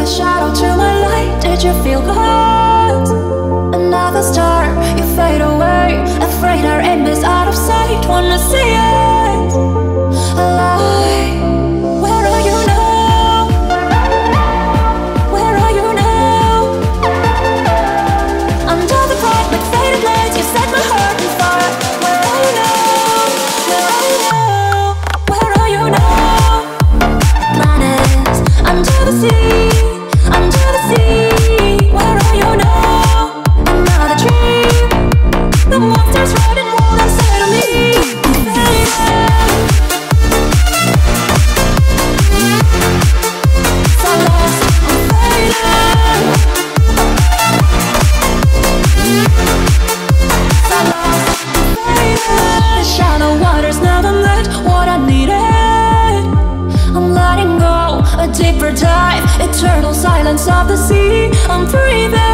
a shadow to my light. Did you feel good? Another star, you fade away. Afraid our aim is out of sight. Wanna see it alight. Where are you now? Where are you now? Under the bright but faded lights, you set my heart on fire. Where are you now? Where are you now? Where are you now? Planets under the sea, under the sea. Where are you now? Another dream. The monsters running wild inside of me. So lost, I'm fading. So lost, I'm fading. Shallow waters never met what I needed. I'm letting go, a deeper dive, eternal silence of the sea. I'm breathing.